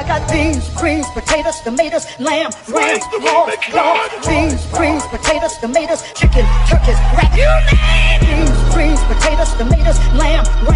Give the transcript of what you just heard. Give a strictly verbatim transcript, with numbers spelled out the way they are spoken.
got beans, greens, potatoes, tomatoes, lamb, ram, raw, raw. Beans, greens, potatoes, tomatoes, chicken, turkeys, rat. You name it. Beans, greens, potatoes, tomatoes, lamb,